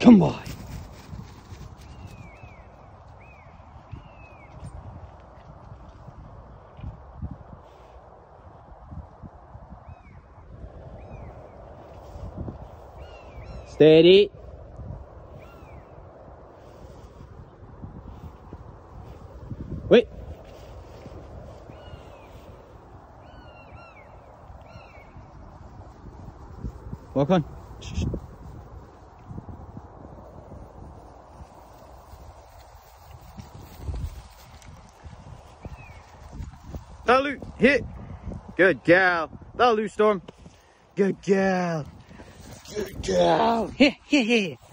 Come by. Steady. Wait. Walk on. Shh. That'll hit. Good gal. That'll Storm. Good gal. Good gal. Here.